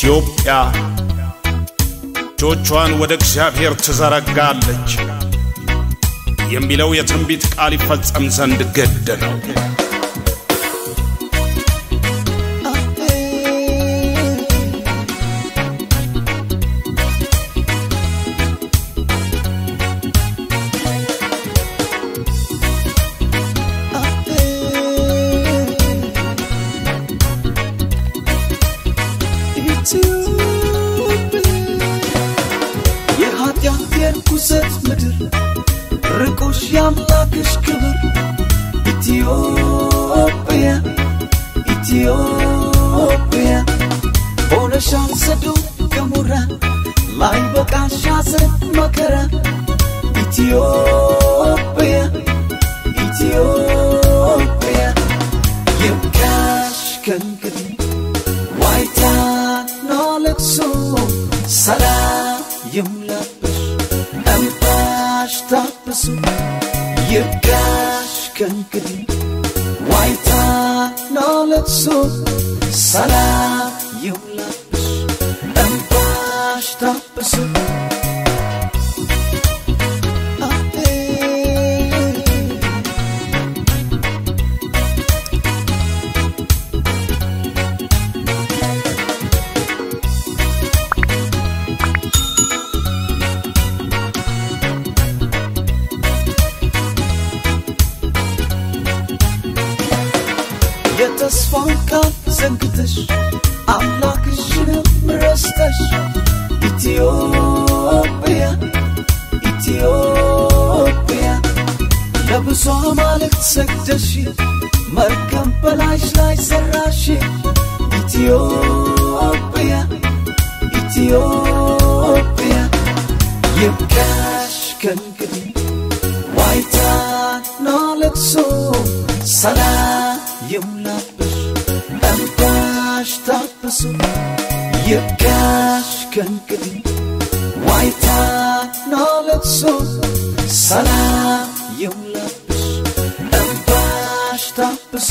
ኢትዮጵያ እጆቿን ወደ እግዚአብሔር ትዘረጋለች የሚለው የትንቢት ቃል ይፈጸም ዘንድ ግድ ነው። የርኩሰት ምድር ርቆሽ ያምላክሽ ክብር ኢትዮጵያ ኢትዮጵያ ሆነሻል ሰዶም ገሞራ ላይ በቃሽ ሐዘን መከራ ኢትዮጵያ ኢትዮጵያ ይብቃሽ ከእንግዲህ ዋይታና ለቅሶ ሰላም ይሙላብሽ እምባሽ ታብሱ ይብቃሽ ከእንግዲህ ዋይታና ለቅሶ ሰላም ይሙላብሽ እምባሽ ታብሱ የተስፋውን ቃል ዘንግተሽ አምላክሽንም ረስተሽ ኢትዮጵያ ኢትዮጵያ ለብዙ አማልክት ሰግደሽ መርገም በላይሽ ላይ ሰራሽ ኢትዮጵያ ኢትዮጵያ ይብቃሽ ከእንግዲህ ዋይታና ለቅሶ ሰላም ይሙላብሽ እምባሽ ታብሱ ይብቃሽ ከእንግዲህ ዋይታና ለቅሶ ሰላም ይሙላብሽ እምባሽ ታብሱ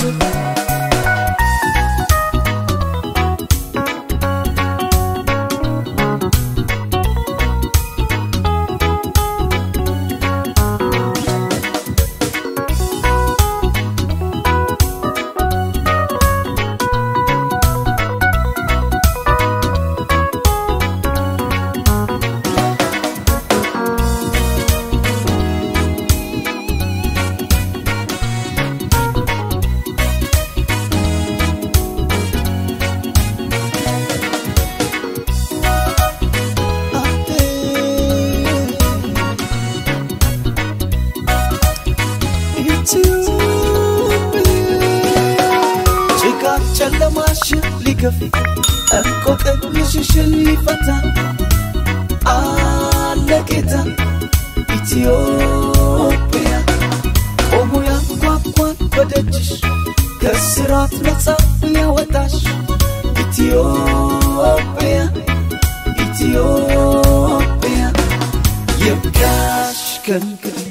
ጨለማሽን ሊገፍ እንቆቅልሽሽን ሊፈታ አለ ጌታ ኢትዮጵያ ቆሞ ያንኳኳል በደጅሽ ከስራት ነፃ ያወጣሽ ኢትዮጵያ ኢትዮጵያ ይብቃሽ ከእንግዲህ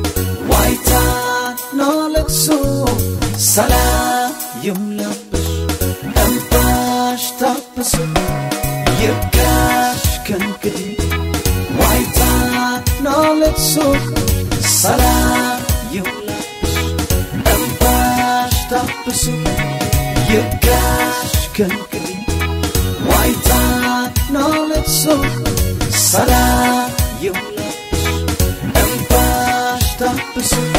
ዋይታና ለቅሶ ሰላም ይሙላብሽ እምባሽ ታብሱ ይብቃሽ ከእንግዲህ ዋይታና ለቅሶ ሰላም ይሙላብሽ እምባሽ ታብሱ ይብቃሽ ከእንግዲህ ዋይታና ለቅሶ ሰላም ይሙላብሽ እምባሽ ታብሱ